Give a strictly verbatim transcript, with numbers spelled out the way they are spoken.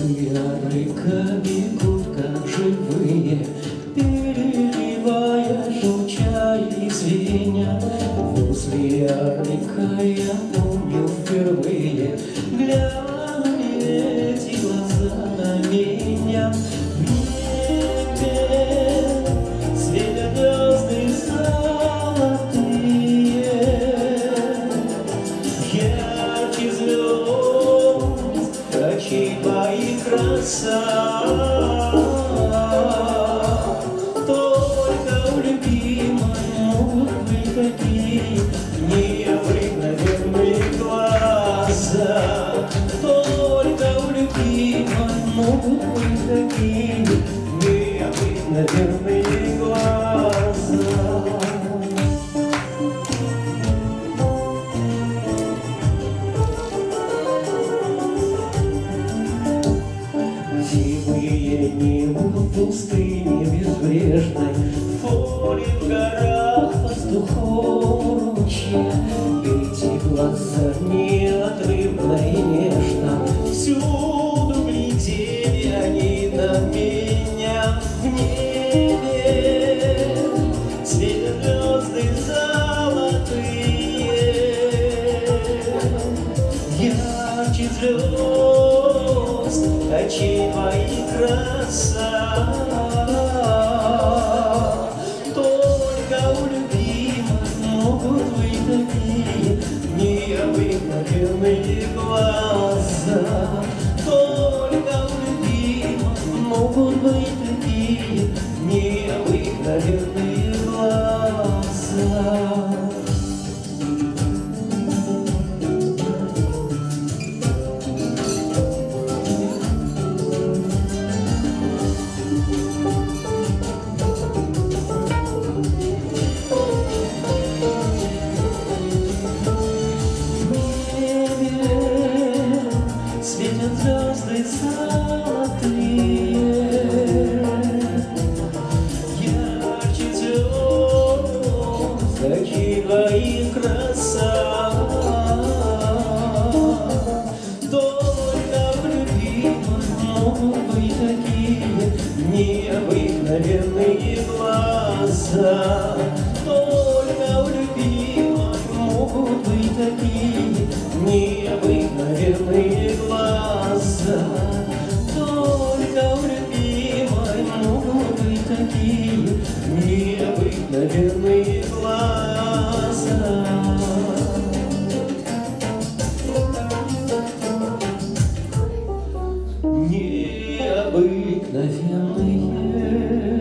река бегут, как живые, переливая, журча и звеня. Возле река я помню впервые, глянули эти глаза на меня. В небе светят звезды золотые, ярче звезд очей твоих краса. Только у любимой могут быть такие необыкновенные глаза. Только у любимой могут быть такие необыкновенные глаза. Зимые небо в пустыне безбрежной, в поле, в горах, пастухов ручья. Эти глаза неотрывно и нежно всюду глядели они на меня. В небе светят звезды золотые, ярче звезд очей твоих краса. Только у любимых могут быть такие необыкновенные глаза. Только у любимых могут быть такие необыкновенные глаза. Светят звезды золотые, ярче звезд очей твоих краса. Только в любимых могут быть такие необыкновенные глаза. Только в любимых могут быть такие необыкновенные глаза. Только у любимой могут быть такие необыкновенные глаза. Необыкновенные